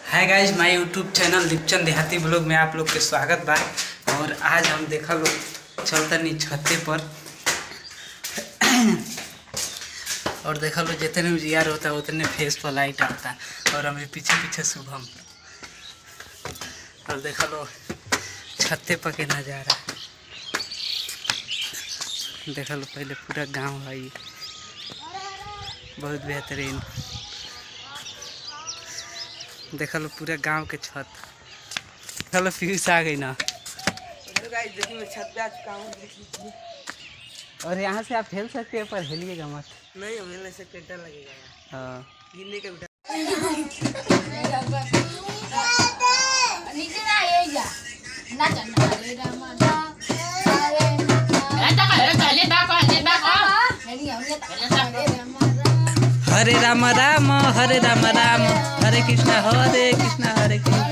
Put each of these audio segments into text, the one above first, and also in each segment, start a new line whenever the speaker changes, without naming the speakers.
Hi guys, my YouTube channel Deepchand Dehati blog में आप लोग के स्वागत बा। और आज हम देखा लोग चलतनी छते पर और देखा लो जितने उजियार होता है उतने फेस पर लाइट आता है। और हमें पीछे पीछे शुभम और देखा लो छते पर के नज़ारा। देखा लो पहले पूरा गांव है, बहुत बेहतरीन। देखा लो पूरा गांव के छत। देखा लो फ्यूज आ गई ना।
छत पे आ चुका हूँ।
और यहाँ से आप हिल सकते हैं पर हिलिएगा मत।
नहीं, हम हिलने से डर लगेगा।
हाँ,
गिरने का
हरे राम राम हरे राम राम हरे कृष्णा हरे कृष्णा।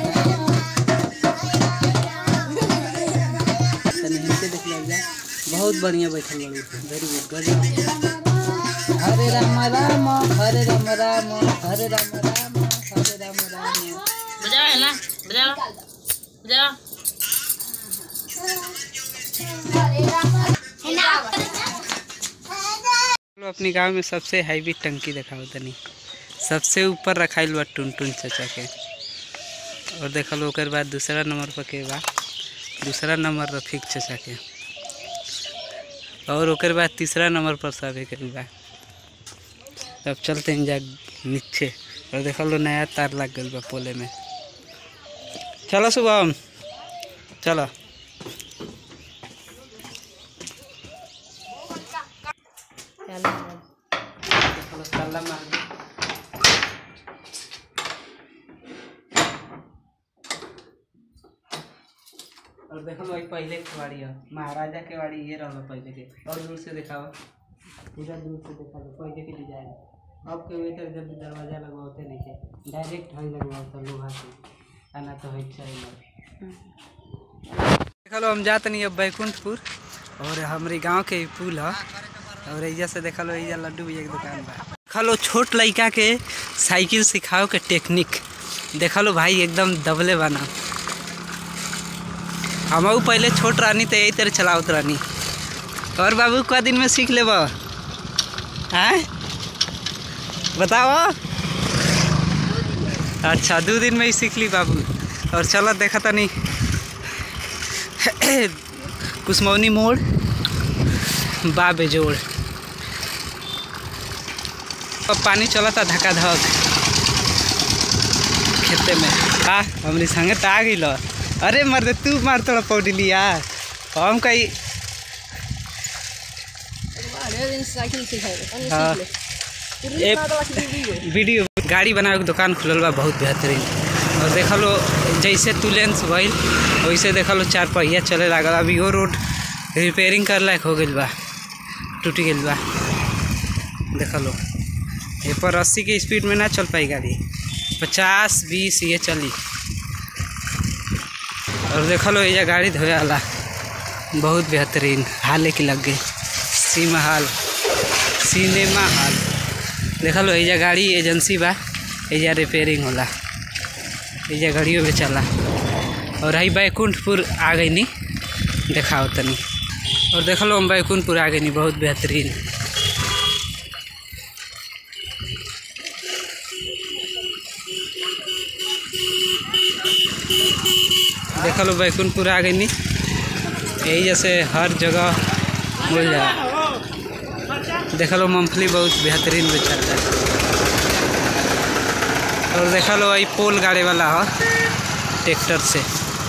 बहुत बढ़िया बैठल बड़ी, वेरी गुड, गजब। हरे राम राम हरे राम राम हरे राम राम हरे राम राम।
बजाओ है ना, बजाओ बजाओ।
अपनी गांव में सबसे हैवी टंकी दिखाओ तनी। सबसे ऊपर रखाइल बा टुनटुन चाचा के। और देखा लो ओकर बाद दूसरा नंबर पर के बा, दूसरा नंबर रफीक चाचा के। और ओकर बाद तीसरा नंबर पर सब एक बा। अब चलते हैं जा नीचे। और देखा लो नया तार लग गया बा पोले में। चलो शुभम चलो। और देखो लो पहले के वाड़ी है, महाराजा के वाड़ी ये रहा पहले के। और दूर से दिखाओ, पूरा दूर से देखा लो पहले के डिजाइन। अब के वेटर जब दरवाजा लगवाते नहीं है, डायरेक्ट हई लगवाता लोहा से, आना तो है चाहिए। देखा लो हम जाते नहीं अब बैकुंठपुर। और हमारे गांव के पुल है। और ऐजा से देखा लो ऐजा लड्डू भी एक दुकान बा। देखा लो छोट लड़का के साइकिल सिखाओ के टेक्निक। देखा लो भाई एकदम दबले बना। हम पहले छोट रानी तो यही तरह चलावत रानी। और बाबू का दिन में सीख लेब हैं, बताओ। अच्छा 2 दिन में ही सीख ली बाबू। और चलो देखा था नहीं कुसमौनी मोड़ बा बेजोड़। अब पानी चला था धकाधक खेते में। का हमारी संगे तो आ गई। अरे मर्द तू मार थोड़ा पौडी यार। हम कहीं वीडियो गाड़ी बनावे के दुकान खुलल बा, बहुत बेहतरीन। और देखा लो जैसे तुलेंस भइल वैसे देखा लो 4 पहिया चले लागल। अभी वो रोड रिपेयरिंग कर लायक हो गई बा, टूट गई बा। देखा लो ये पर 80 की स्पीड में ना चल पाई गाड़ी, 50-20 ये चली। और देखा लो ये गाड़ी धोए वाला बहुत बेहतरीन हाले की लग गई। सिनेमा हॉल देखा लो ये गाड़ी एजेंसी बा, ये रिपेयरिंग होला, ये गाड़ियों में चला। और हई बैकुंठपुर आ गई नी, देखाओ तनी। और देखा लो हम बैकुंठपुर आ गई नी, बहुत बेहतरीन। देखा लो बैकुंठपुर आ गई नी, यही जैसे हर जगह मिल जाए। देखा लो मूंगफली बहुत बेहतरीन बेचता है। और देखा लो वही पोल गाड़े वाला हो ट्रैक्टर से।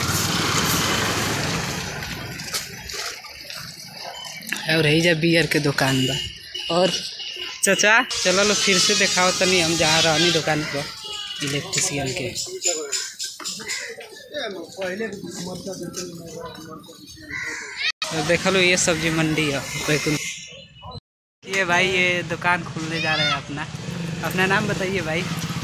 और यही जा बियर के दुकान बा। और चाचा चलो लो फिर से दिखाओ तनी हम जहाँ रहनी दुकान पर इलेक्ट्रिशियन के। देखा लो ये सब्जी मंडी है बैकुंठ। ये भाई ये दुकान खुलने जा रहे हैं अपना नाम बताइए भाई।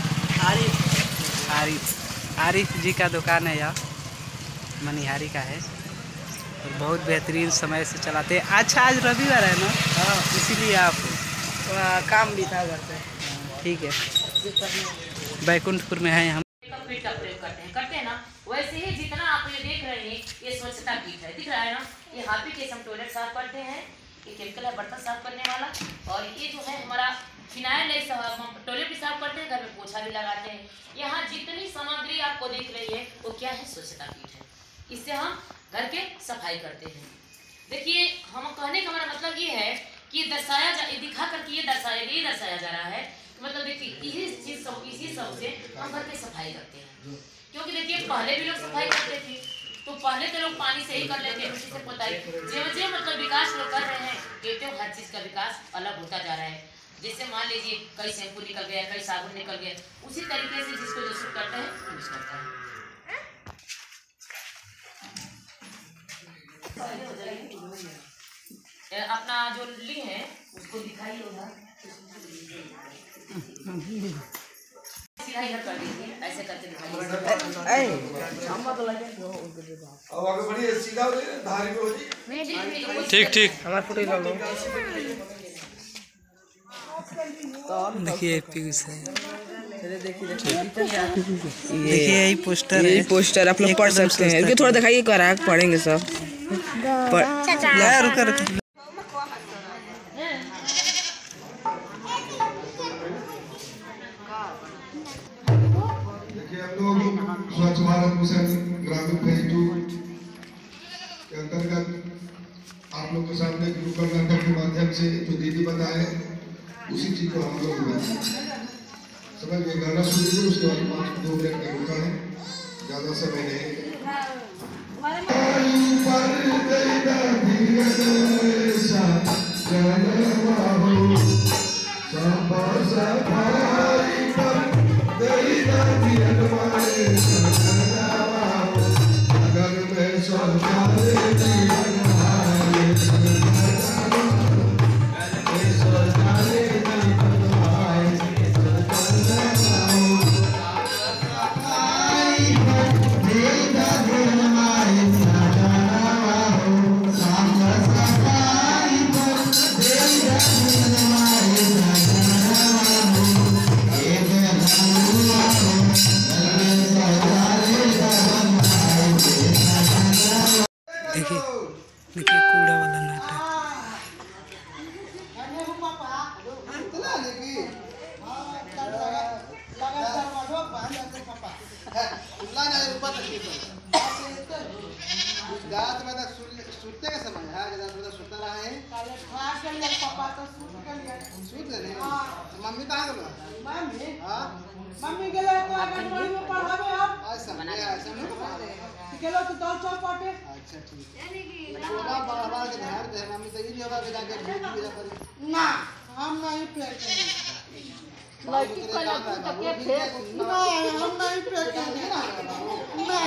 आरिफ जी का दुकान है यह, मनिहारी का है। और बहुत बेहतरीन समय से चलाते हैं। अच्छा आज रविवार है ना, हाँ इसीलिए आप
काम भी था घर पे।
ठीक है। बैकुंठपुर में हैं हम।
किट का प्रयोग करते हैं ना, वैसे ही जितना आप ये देख रहे हैं ये स्वच्छता किट है, दिख रहा है ना, ये हाथी के हम टॉयलेट साफ करते हैं, ये केमिकल है बर्तन साफ करने वाला, और ये जो है हमारा फिनाइल है, टॉयलेट भी साफ करते हैं, घर में पोछा भी लगाते हैं। यहाँ जितनी सामग्री आपको दिख रही है वो क्या है, स्वच्छता किट है। इससे हम घर के सफाई करते हैं। देखिए हम कहने का हमारा मतलब ये है कि दिखा करके ये दर्शाया जा रहा है, मतलब देखिए इसी सब से हम घर की सफाई करते हैं। क्योंकि देखिए पहले भी लोग सफाई करते थे, तो पहले तो लोग पानी से ही कर लेते हैं, उसी से पोताई। जो मतलब विकास लोग कर रहे हैं, कहते हो हर चीज का विकास अलग होता जा रहा है। जैसे मान लीजिए कई शैम्पू निकल गया, कई साबुन निकल गया, उसी तरीके से जिसको जो सूट करता है यूज करता है। अपना जो लिंग है उसको दिखाइए उधर, सीधा इधर कर दीजिए, ऐसे करके दिखाइए।
अब आगे बढ़िए, सीधा धारी पे हो जी।
ठीक
ठीक हमारा फोटो ले लो। देखिए पीयूष है, देखिए यही पोस्टर है,
यही पोस्टर आप लोग पढ़ सकते हैं। रुकिए थोड़ा दिखाइए, करा पढ़ेंगे सब।
रुका
देखिए हम लोग स्वच्छ भारत मिशन ग्रामीण फेज 2 के अंतर्गत आप लोग के सामने नुक्कड़ नाटक के माध्यम से जो दीदी बताए उसी चीज को हम लोग समझ में गाना सुन लीजिए, उसके बाद 2 मिनट का रुका है, ज्यादा समय नहीं।
देखिए कूड़ा वाला नाटक।
सुनते का समय है, जब सुनता रहा है पापा तो सुन ले मम्मी कहाँ गलो? मम्मी हां मम्मी गेले तो आंगनबाड़ी में पढ़ावे अब ऐसा नहीं गेलो तो दौड़ चल पाटे। अच्छा ठीक है, छोटा बड़ा के ध्यान दे, मम्मी तो ये होगा कि जाके पूजा करी ना, हम नहीं फेंकेंगे लड़की को लड़की तक के फेंक ना, हम नहीं फेंकेंगे ना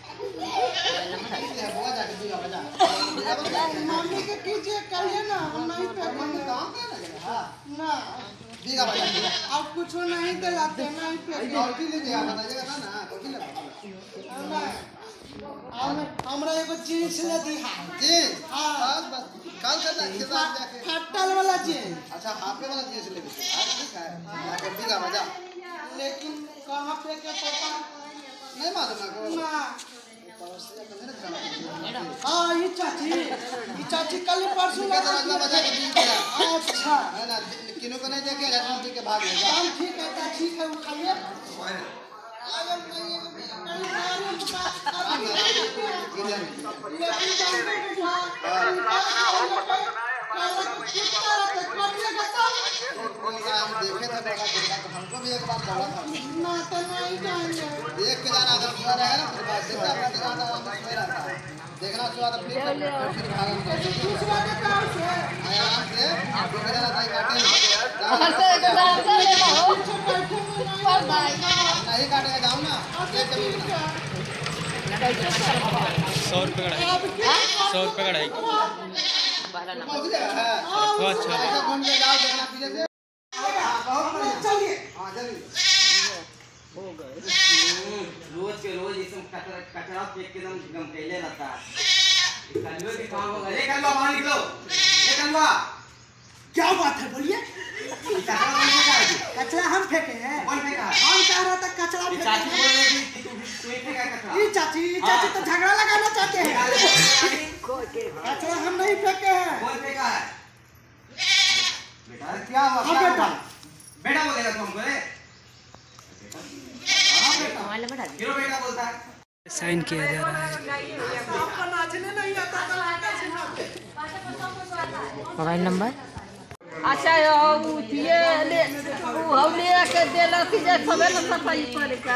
मम्मी के कीजिए करिए ना, हम नहीं फेंकेंगे ना दीगा बजा अब कुछ नहीं दिलाते, नहीं फेंकेंगे। कौटी ले जा बताइएगा ना, कौटी ले हमरा एगो जींस ले दी जींस। हां बस कल के साथ जाके फटल वाला जींस। अच्छा हाफे वाला जींस ले दी, ठीक है जाके दीगा बजा। लेकिन कहां पे के पापा नहीं मालूम ना हाँ ये चाची कल परसों बजा के दी दिया। अच्छा है ना, किनो को नहीं देखे हजार के भाग ले जा। ठीक है उठाइए देखे थे हमको भी एक बार बोला था ना, तो नहीं जाएंगे देख के जाना, अगर पूरा रहे ना फिर बात देखना स्वाद अपनी आराम से आप लोग जाना था नहीं काटेगा जाऊँ ना
100 रुपये कढ़ाई
अच्छा घूम के जाओ, देखना पीछे से बहुत बढ़िया। चलिए हाँ जल्दी हो गए। रोज के रोज इसमें कचरा फेंक के एकदम कैले रहता है। कलवे के काम होगा। ए कलवा बाहर निकलो, ए कलवा क्या बात है बोलिए। कचरा हम फेंके हैं, कौन फेंका है? हम कह रहा था कचरा फेंकते
चाची
हैं।
बोल रही थी कि तू फेंकेगा कचरा।
ये चाची तो झगड़ा लगाना चाहते हैं। कचरा हम नहीं फेंके हैं।
कौन फेंका है? बेटा क्या हुआ?
हाँ
क्या
बेटा।
हुआ? बेटा बोलेगा तू हमको रे? हाँ बेटा।
मोबाइल बढ़ा दे।
क्यों बेटा बोलता है?
साइन किया जा रहा है।
आपको नाचने नहीं आता तो कैसे नाचते?
मोबाइल नंबर
अच्छा ये ले हम ले के देला कि जे सबे न सफाई करे का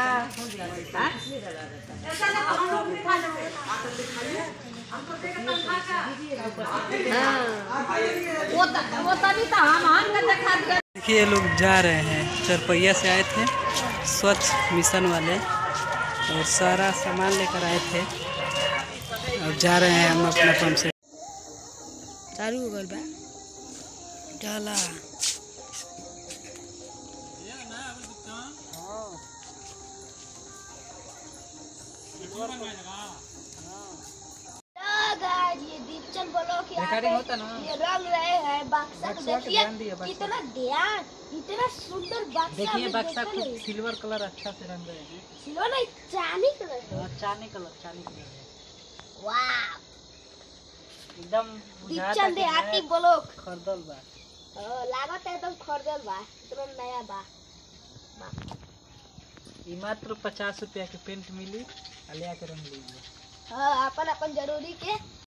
वो तभी तो हम के देखा दिया।
देखिए ये लोग जा रहे हैं, चरपैया से आए थे स्वच्छ मिशन वाले और सारा सामान लेकर आए थे। अब जा रहे हैं हम अपना पंप से।
चालू हो गइल बा डाला
ये दीपचंद ब्लॉक यहाँ पे ये रंग रहे हैं बक्सा को देखिए कितना ध्यान इतना सुंदर बक्सा
देखिए बक्सा
देखते
को
नहीं।
सिल्वर कलर अच्छा से रंग रहे हैं।
सिल्वर नहीं चांदी कलर है।
चांदी कलर है
वाह
एकदम
दीपचंद देहाती ब्लॉक
खरदल बा।
लागत है एकदम खरीदल बा इतना नया बा।
ये मात्र 50 रुपया के पेंट मिली, ले आके रंग लीजिए।
हाँ अपन अपन जरूरी के